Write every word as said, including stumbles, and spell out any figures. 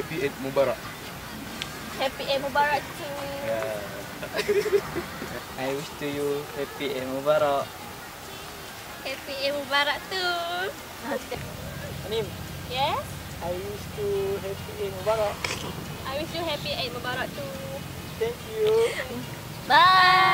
Happy Eid Mubarak. Happy Eid Mubarak too. Yeah. I wish to you happy Eid Mubarak. Happy Eid Mubarak too. Anim, Yes? I wish to happy Eid Mubarak. I wish you happy Eid Mubarak too. Thank you. Bye.